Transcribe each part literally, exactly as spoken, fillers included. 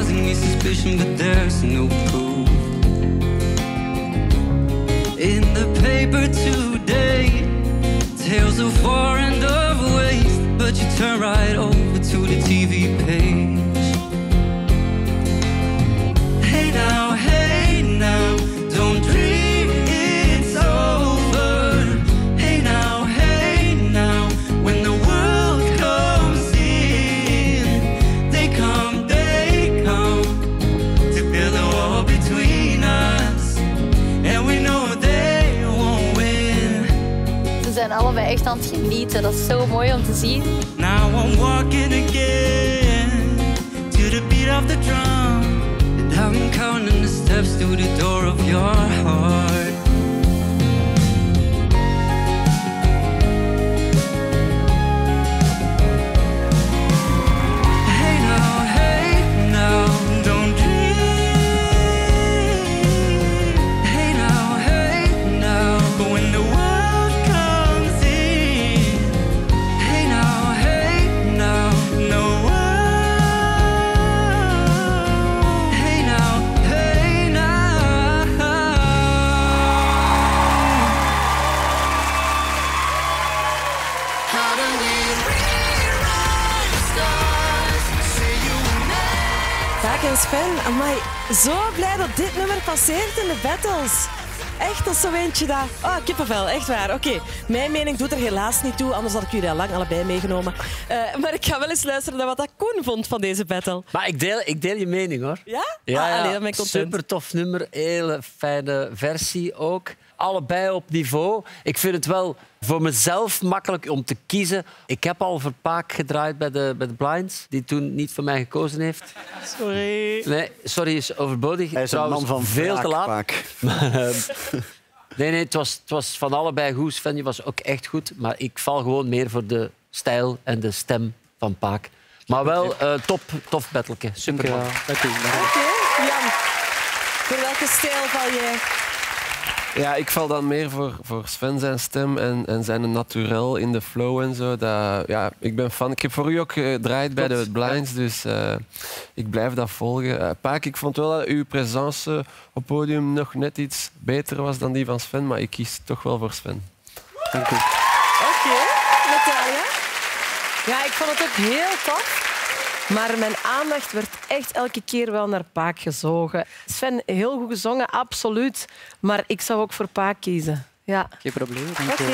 causing me suspicion, but there's no proof. In the paper today, tales of war and of waste, but you turn right over to the T V page. Hey now, hey now, don't dream it's over. Hey now, hey now, when the world comes in, they come, they come to build a wall between us, and we know they won't win. Ze zijn allebei echt aan het genieten, dat is zo mooi om te zien. Now I'm walking again to the beat of the drum. I'm counting the steps to the door of your heart. Hey now, hey now, don't dream. Hey now, hey now, but when the world comes in. Hey now, hey now, no one. Paak en Sven, amai, zo blij dat dit nummer passeert in de battles. Echt, dat is zo eentje dat... Oh, kippenvel, echt waar. Oké, okay. Mijn mening doet er helaas niet toe, anders had ik jullie al lang allebei meegenomen. Uh, maar ik ga wel eens luisteren naar wat dat Koen vond van deze battle. Maar ik deel, ik deel je mening, hoor. Ja? Ja, ah, ja. Allee, dan ben ik content. Super tof nummer, hele fijne versie ook. Allebei op niveau. Ik vind het wel voor mezelf makkelijk om te kiezen. Ik heb al voor Paak gedraaid bij de, bij de Blinds, die toen niet voor mij gekozen heeft. Sorry. Nee, sorry, is overbodig. Hij is een man van veel te laat. Paak. Nee, nee, het was, het was van allebei goed. Sven, je was ook echt goed. Maar ik val gewoon meer voor de stijl en de stem van Paak. Maar wel uh, top, tof battleke. Super. Oké, okay, Jan. Voor welke stijl val jij? Ja, ik val dan meer voor, voor Sven zijn stem en, en zijn naturel in de flow en zo. Dat, ja, ik ben fan. Ik heb voor u ook gedraaid bij de Blinds, dus uh, ik blijf dat volgen. Uh, Paak, ik vond wel dat uw presence op het podium nog net iets beter was dan die van Sven, maar ik kies toch wel voor Sven. Dank u. Oké, okay. Natalia? Ja, ik vond het ook heel tof. Maar mijn aandacht werd echt elke keer wel naar Paak gezogen. Sven, heel goed gezongen, absoluut. Maar ik zou ook voor Paak kiezen. Ja. Geen probleem. Oké. Okay.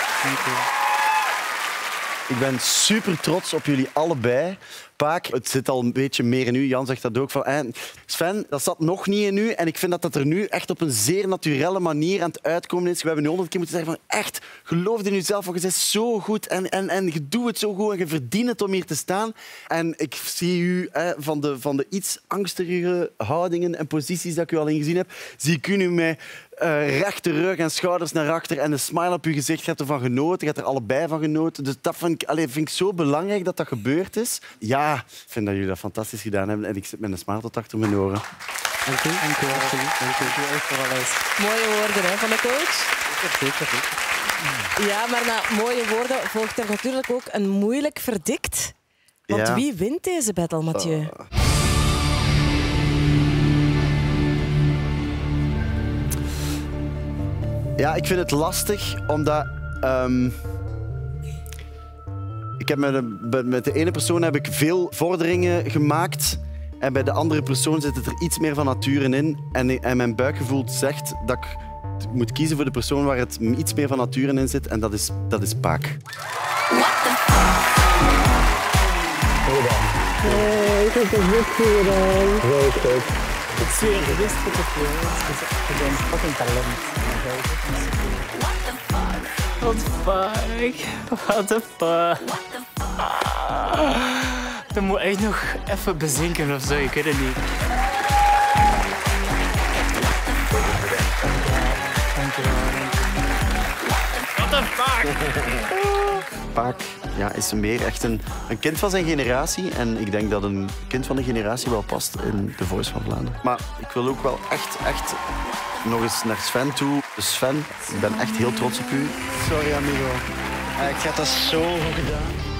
Ik ben super trots op jullie allebei. Paak, het zit al een beetje meer in u. Jan zegt dat ook. Van, eh, Sven, dat zat nog niet in u. En ik vind dat dat er nu echt op een zeer naturelle manier aan het uitkomen is. We hebben nu honderd keer moeten zeggen van echt, geloof in jezelf, want je bent zo goed en, en, en je doet het zo goed en je verdient het om hier te staan. En ik zie u eh, van, de, van de iets angstigere houdingen en posities dat ik u al in gezien heb, zie ik u nu met uh, rechte rug en schouders naar achter en een smile op uw gezicht. Je hebt ervan genoten, je hebt er allebei van genoten. Dus dat vind ik, allez, vind ik zo belangrijk dat dat gebeurd is. Ja, ik vind dat jullie dat fantastisch gedaan hebben en ik zit met een smile tot achter mijn oren. Dank u. Dank u. Dank u echt voor alles. Mooie woorden hè, van de coach. Zeker, zeker. Ja, maar na mooie woorden volgt er natuurlijk ook een moeilijk verdict. Want Ja. wie wint deze battle, Mathieu? Uh. Ja, ik vind het lastig, omdat... Um, ik heb met, de, met de ene persoon heb ik veel vorderingen gemaakt. En bij de andere persoon zit er iets meer van nature in. En, en mijn buikgevoel zegt dat ik moet kiezen voor de persoon waar het iets meer van nature in zit. En dat is, dat is Paak. Nee, ik heb het goed gedaan. Heel goed. Ik zie je gewist voor de film. Ik ben fucking talent. What the fuck? What the fuck? Dan moet ik nog even bezinken of zo, ik weet het niet. Dankjewel. What the fuck? Paak ja, is meer echt een, een kind van zijn generatie. En ik denk dat een kind van de generatie wel past in The Voice van Vlaanderen. Maar ik wil ook wel echt, echt nog eens naar Sven toe. Dus Sven, ik ben echt heel trots op u. Sorry, amigo. Uh, ik heb dat zo goed gedaan.